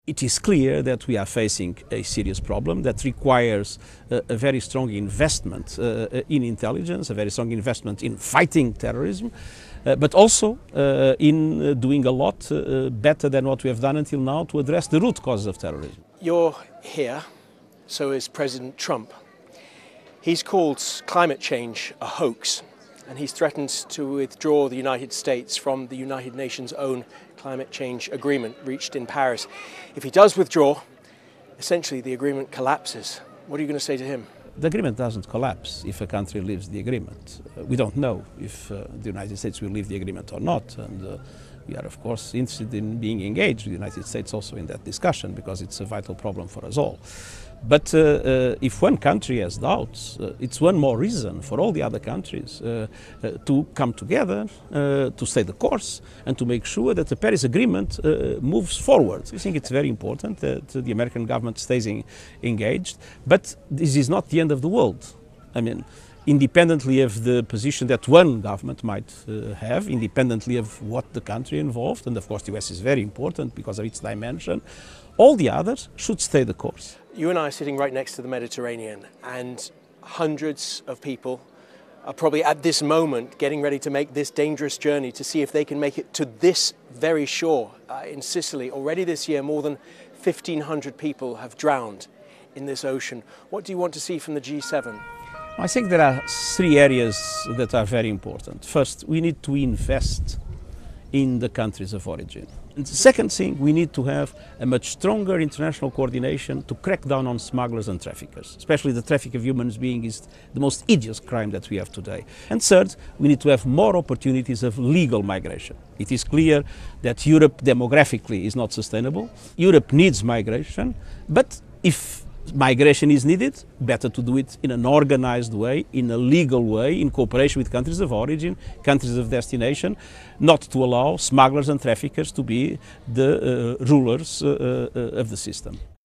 It is clear that we are facing a serious problem that requires a very strong investment in intelligence, a very strong investment in fighting terrorism, but also in doing a lot better than what we have done until now to address the root causes of terrorism. You're here, so is President Trump. He's called climate change a hoax, and he's threatened to withdraw the United States from the United Nations' own climate change agreement reached in Paris. If he does withdraw, essentially the agreement collapses. What are you going to say to him? The agreement doesn't collapse if a country leaves the agreement. We don't know if the United States will leave the agreement or not, and we are of course interested in being engaged with the United States also in that discussion because it's a vital problem for us all. But if one country has doubts, it's one more reason for all the other countries to come together, to stay the course, and to make sure that the Paris Agreement moves forward. We think it's very important that the American government stays engaged, but this is not the end of the world. I mean, independently of the position that one government might have, independently of what the country involved, and of course the US is very important because of its dimension, all the others should stay the course. You and I are sitting right next to the Mediterranean, and hundreds of people are probably at this moment getting ready to make this dangerous journey to see if they can make it to this very shore in Sicily. Already this year, more than 1,500 people have drowned in this ocean. What do you want to see from the G7? I think there are three areas that are very important. First, we need to invest in the countries of origin. And the second thing, we need to have a much stronger international coordination to crack down on smugglers and traffickers. Especially the traffic of human beings is the most hideous crime that we have today. And third, we need to have more opportunities of legal migration. It is clear that Europe demographically is not sustainable. Europe needs migration, but if migration is needed, better to do it in an organized way, in a legal way, in cooperation with countries of origin, countries of destination, not to allow smugglers and traffickers to be the rulers of the system.